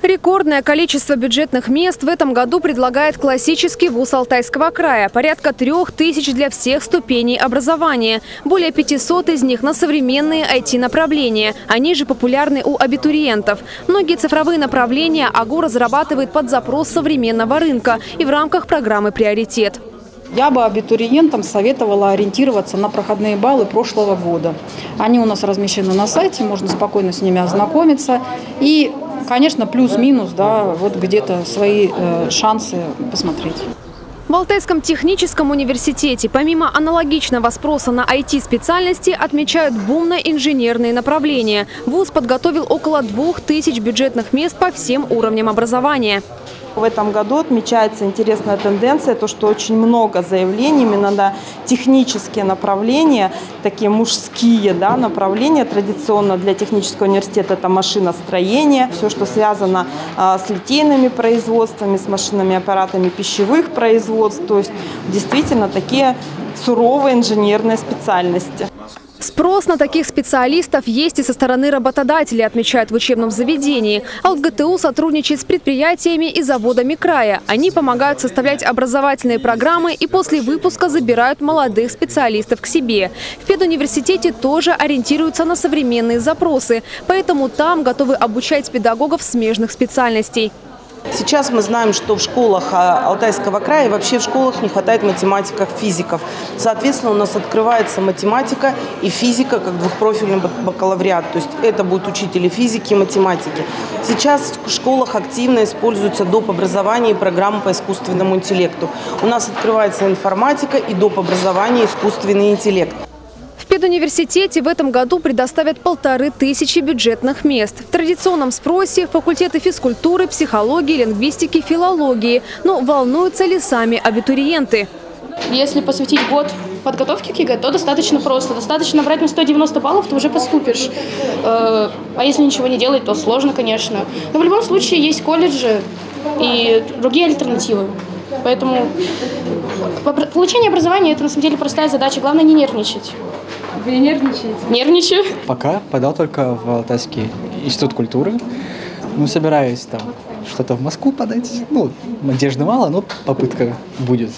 Рекордное количество бюджетных мест в этом году предлагает классический вуз Алтайского края. Порядка 3000 для всех ступеней образования. Более 500 из них на современные IT-направления. Они же популярны у абитуриентов. Многие цифровые направления АГУ разрабатывает под запрос современного рынка и в рамках программы «Приоритет». Я бы абитуриентам советовала ориентироваться на проходные баллы прошлого года. Они у нас размещены на сайте, можно спокойно с ними ознакомиться. И, конечно, плюс-минус, да, вот где-то свои шансы посмотреть. В Алтайском техническом университете помимо аналогичного спроса на IT-специальности отмечают бум на инженерные направления. Вуз подготовил около 2000 бюджетных мест по всем уровням образования. В этом году отмечается интересная тенденция, то что очень много заявлений именно на технические направления, такие мужские, да, направления. Традиционно для технического университета это машиностроение, все, что связано с литейными производствами, с машинами, аппаратами пищевых производств. То есть действительно такие суровые инженерные специальности. Спрос на таких специалистов есть и со стороны работодателей, отмечают в учебном заведении. АЛТГТУ сотрудничает с предприятиями и заводами края. Они помогают составлять образовательные программы и после выпуска забирают молодых специалистов к себе. В педуниверситете тоже ориентируются на современные запросы, поэтому там готовы обучать педагогов смежных специальностей. Сейчас мы знаем, что в школах Алтайского края и вообще в школах не хватает математиков, физиков. Соответственно, у нас открывается математика и физика как двухпрофильный бакалавриат. То есть это будут учители физики и математики. Сейчас в школах активно используются доп. Образование и программы по искусственному интеллекту. У нас открывается информатика и доп. Образование искусственный интеллект. В педуниверситете в этом году предоставят 1500 бюджетных мест. В традиционном спросе факультеты физкультуры, психологии, лингвистики, филологии. Но волнуются ли сами абитуриенты? Если посвятить год подготовке к ЕГЭ, то достаточно просто. Достаточно брать на 190 баллов, ты уже поступишь. А если ничего не делать, то сложно, конечно. Но в любом случае есть колледжи и другие альтернативы. Поэтому получение образования – это на самом деле простая задача. Главное не нервничать. Вы не нервничаете? Нервничаю. Пока подал только в Алтайский институт культуры. Ну, собираюсь там что-то в Москву подать. Ну, надежды мало, но попытка будет.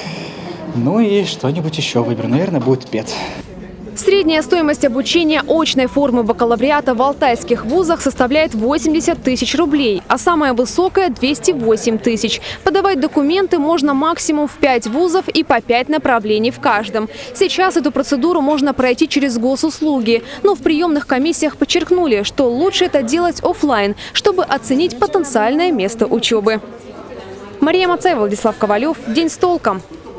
Ну и что-нибудь еще выберу. Наверное, будет ПЕД. Средняя стоимость обучения очной формы бакалавриата в алтайских вузах составляет 80 тысяч рублей, а самая высокая – 208 тысяч. Подавать документы можно максимум в 5 вузов и по 5 направлений в каждом. Сейчас эту процедуру можно пройти через госуслуги, но в приемных комиссиях подчеркнули, что лучше это делать офлайн, чтобы оценить потенциальное место учебы. Мария Мацаева, Владислав Ковалев. День с толком.